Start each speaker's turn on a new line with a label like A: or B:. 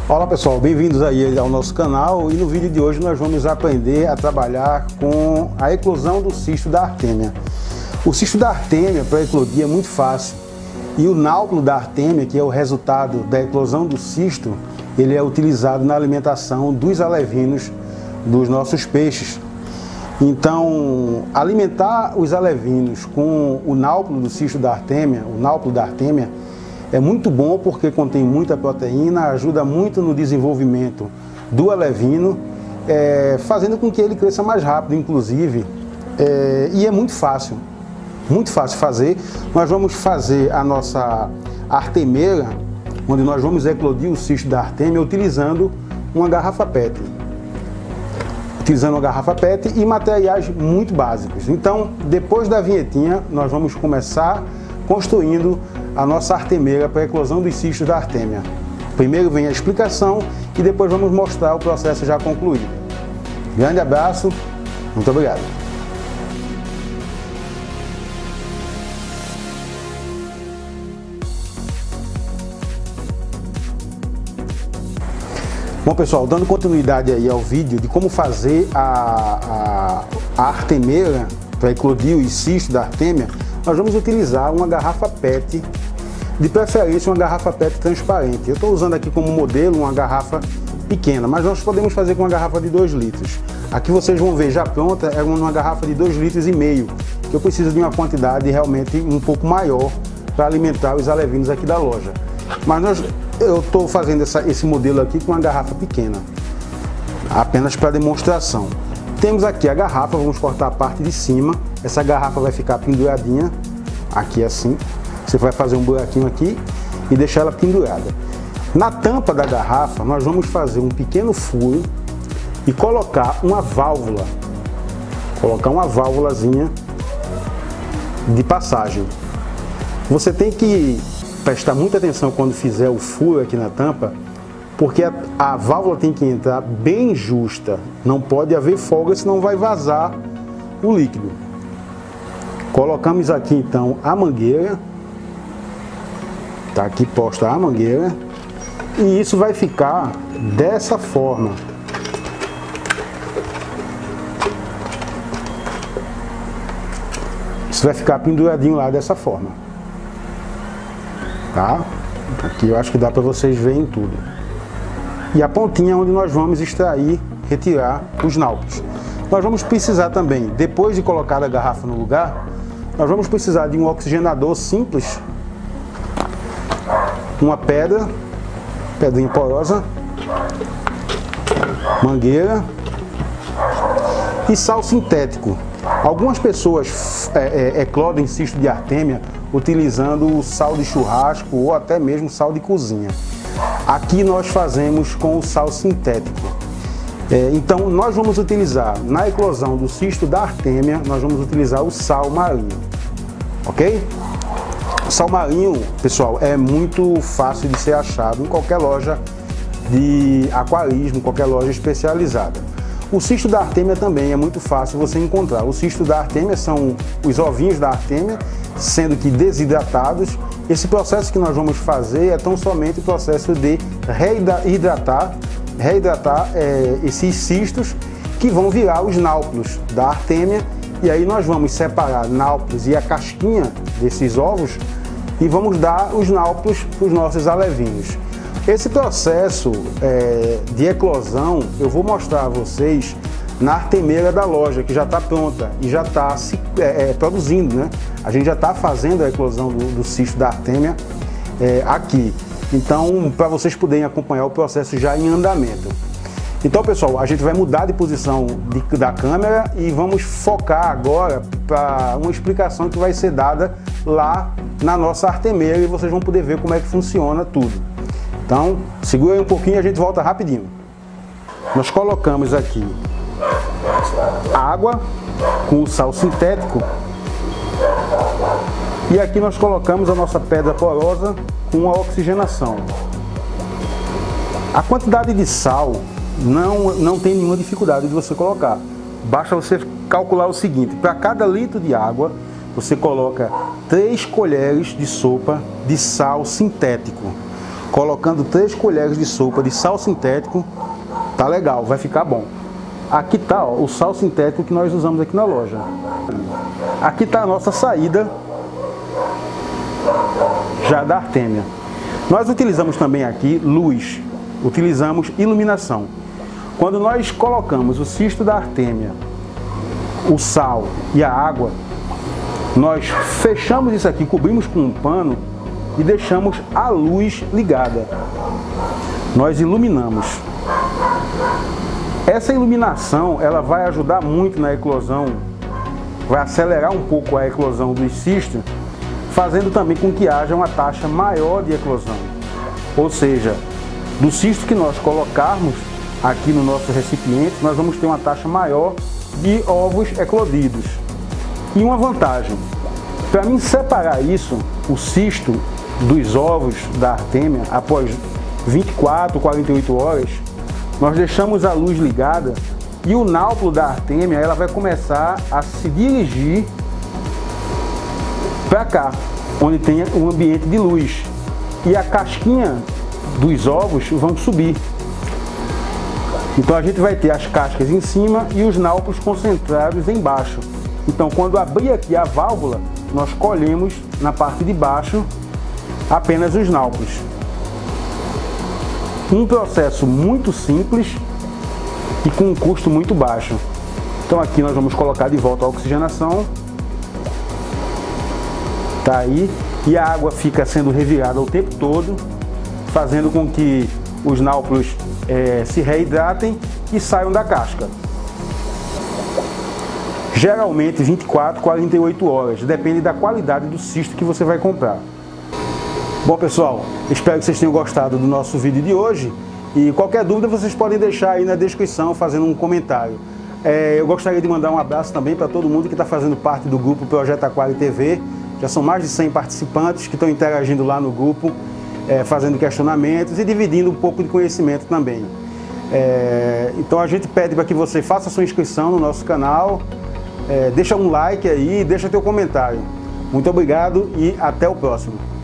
A: Olá pessoal, bem-vindos aí ao nosso canal, e no vídeo de hoje nós vamos aprender a trabalhar com a eclosão do cisto da artêmia. O cisto da artêmia para eclodir é muito fácil, e o náuplido da artêmia, que é o resultado da eclosão do cisto, ele é utilizado na alimentação dos alevinos dos nossos peixes. Então, alimentar os alevinos com o náuplido do cisto da artêmia, o náuplido da artêmia, é muito bom porque contém muita proteína, ajuda muito no desenvolvimento do alevino, fazendo com que ele cresça mais rápido, inclusive, e é muito fácil fazer. Nós vamos fazer a nossa artemeira, onde nós vamos eclodir o cisto da artêmia utilizando uma garrafa PET. Utilizando uma garrafa PET e materiais muito básicos. Então, depois da vinhetinha, nós vamos começar construindo a nossa artemeira para a eclosão dos cistos da artêmia. Primeiro vem a explicação e depois vamos mostrar o processo já concluído. Grande abraço, muito obrigado. Bom pessoal, dando continuidade aí ao vídeo de como fazer a artemeira para eclodir os cistos da artêmia, nós vamos utilizar uma garrafa PET, de preferência uma garrafa PET transparente. Eu estou usando aqui como modelo uma garrafa pequena, mas nós podemos fazer com uma garrafa de 2 litros. Aqui vocês vão ver já pronta, é uma garrafa de 2,5 litros, que eu preciso de uma quantidade realmente um pouco maior para alimentar os alevinos aqui da loja. Mas eu estou fazendo esse modelo aqui com uma garrafa pequena, apenas para demonstração. Temos aqui a garrafa, vamos cortar a parte de cima. Essa garrafa vai ficar penduradinha aqui assim. Você vai fazer um buraquinho aqui e deixar ela pendurada. Na tampa da garrafa nós vamos fazer um pequeno furo e colocar uma válvula. Colocar uma válvulazinha de passagem. Você tem que prestar muita atenção quando fizer o furo aqui na tampa, porque a válvula tem que entrar bem justa, não pode haver folga, senão vai vazar o líquido. Colocamos aqui então a mangueira, está aqui posta a mangueira, e isso vai ficar dessa forma. Isso vai ficar penduradinho lá dessa forma, tá? Aqui eu acho que dá para vocês verem tudo. E a pontinha onde nós vamos extrair, retirar os náuplidos. Nós vamos precisar também, depois de colocar a garrafa no lugar, nós vamos precisar de um oxigenador simples, uma pedrinha porosa, mangueira e sal sintético. Algumas pessoas eclodem cisto de artêmia utilizando o sal de churrasco ou até mesmo sal de cozinha. Aqui nós fazemos com o sal sintético. Então nós vamos utilizar, na eclosão do cisto da artêmia, nós vamos utilizar o sal marinho, ok? O sal marinho, pessoal, é muito fácil de ser achado em qualquer loja de aquarismo, qualquer loja especializada. O cisto da artêmia também é muito fácil você encontrar. O cisto da artêmia são os ovinhos da artêmia, sendo que desidratados. Esse processo que nós vamos fazer é tão somente o processo de reidratar esses cistos, que vão virar os náuplidos da artêmia, e aí nós vamos separar náuplidos e a casquinha desses ovos e vamos dar os náuplidos para os nossos alevinos. Esse processo de eclosão eu vou mostrar a vocês na artemeira da loja, que já está pronta e já está produzindo, né? A gente já está fazendo a eclosão do cisto da artêmia aqui. Então, para vocês poderem acompanhar o processo já em andamento. Então, pessoal, a gente vai mudar de posição da câmera e vamos focar agora para uma explicação que vai ser dada lá na nossa artemeira, e vocês vão poder ver como é que funciona tudo. Então, segura aí um pouquinho e a gente volta rapidinho. Nós colocamos aqui água com o sal sintético, e aqui nós colocamos a nossa pedra porosa com a oxigenação. A quantidade de sal não tem nenhuma dificuldade de você colocar. Basta você calcular o seguinte: para cada litro de água você coloca 3 colheres de sopa de sal sintético. colocando 3 colheres de sopa de sal sintético, tá legal, vai ficar bom. Aqui tá, ó, o sal sintético que nós usamos aqui na loja. Aqui tá a nossa saída já da artêmia. Nós utilizamos também aqui luz, utilizamos iluminação. Quando nós colocamos o cisto da artêmia, o sal e a água, nós fechamos isso aqui, cobrimos com um pano e deixamos a luz ligada. Nós iluminamos. Essa iluminação, ela vai ajudar muito na eclosão, vai acelerar um pouco a eclosão dos cistos, fazendo também com que haja uma taxa maior de eclosão. Ou seja, do cisto que nós colocarmos aqui no nosso recipiente, nós vamos ter uma taxa maior de ovos eclodidos. E uma vantagem, para mim separar isso, o cisto dos ovos da artêmia, após 24, 48 horas, nós deixamos a luz ligada e o náupulo da artêmia, ela vai começar a se dirigir para cá, onde tem um ambiente de luz. E a casquinha dos ovos vão subir. Então a gente vai ter as cascas em cima e os náupulos concentrados embaixo. Então quando abrir aqui a válvula, nós colhemos na parte de baixo apenas os náupulos. Um processo muito simples e com um custo muito baixo. Então aqui nós vamos colocar de volta a oxigenação. Tá aí. E a água fica sendo revirada o tempo todo, fazendo com que os náupulos se reidratem e saiam da casca. Geralmente 24, 48 horas, depende da qualidade do cisto que você vai comprar. Bom pessoal, espero que vocês tenham gostado do nosso vídeo de hoje e qualquer dúvida vocês podem deixar aí na descrição fazendo um comentário. Eu gostaria de mandar um abraço também para todo mundo que está fazendo parte do grupo Projeto Aquário TV. Já são mais de 100 participantes que estão interagindo lá no grupo, fazendo questionamentos e dividindo um pouco de conhecimento também. Então a gente pede para que você faça a sua inscrição no nosso canal, deixa um like aí, deixa teu comentário. Muito obrigado e até o próximo.